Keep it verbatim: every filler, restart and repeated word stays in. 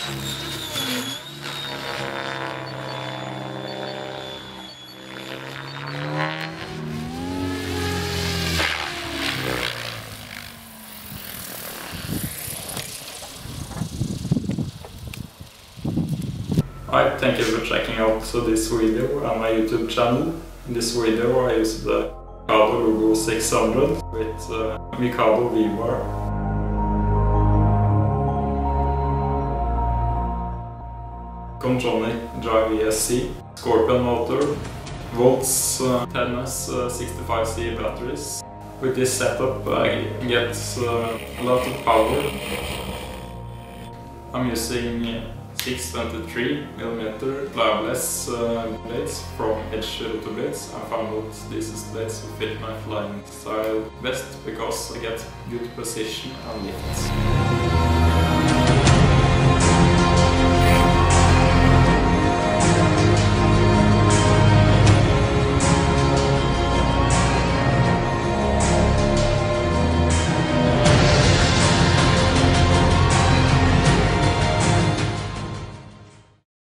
Hi, thank you for checking out this video on my YouTube channel. In this video I used the Mikado Logo six hundred with uh, Mikado V-Bar. Contronic Drive E S C, Scorpion motor, Volts uh, ten S uh, sixty-five C batteries. With this setup I get uh, a lot of power. I'm using six twenty-three millimeter pliable-less uh, blades from Edge Rotor Blades. I found out these blades will fit my flying style best because I get good precision and lift.